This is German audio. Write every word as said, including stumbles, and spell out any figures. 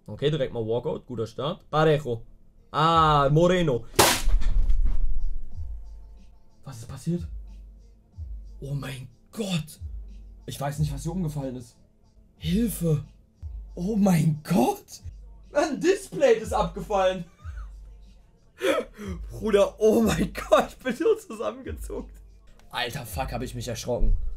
Okay, direkt mal Walkout. Guter Start. Parejo. Ah, Moreno. Was ist passiert? Oh mein Gott. Ich weiß nicht, was hier umgefallen ist. Hilfe. Oh mein Gott. Ein Display ist abgefallen. Bruder, oh mein Gott. Ich bin so zusammengezuckt. Alter, fuck, habe ich mich erschrocken.